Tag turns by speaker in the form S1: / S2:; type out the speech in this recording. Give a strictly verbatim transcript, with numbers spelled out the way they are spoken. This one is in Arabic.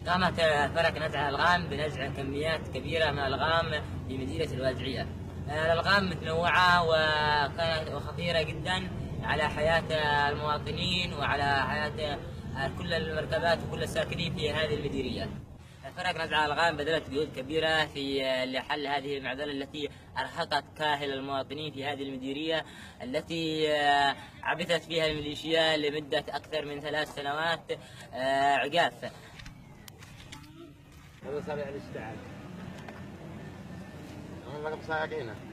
S1: قامت فرق نزع الألغام بنزع كميات كبيرة من الألغام في مدينة الواجعية. الألغام متنوعة وكانت وخطيرة جدا على حياة المواطنين وعلى حياة كل المركبات وكل الساكنين في هذه المديرية. فرق نزع الألغام بذلت جهود كبيرة في لحل هذه المعضلة التي أرهقت كاهل المواطنين في هذه المديرية التي عبثت فيها الميليشيا لمدة أكثر من ثلاث سنوات عجاف.
S2: هذا صار على الاشتعال. هم سايقينه.